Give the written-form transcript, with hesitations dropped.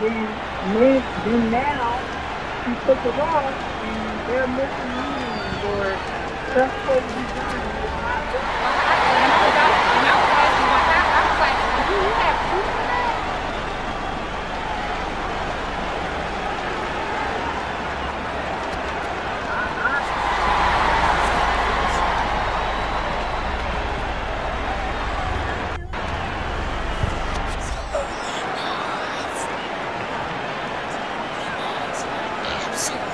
then now he took it off and they're missing meanings or stuff supposed to be done and it's not Well, done. when I was asking what happened, I was like, do you have proof of that? Absolutely.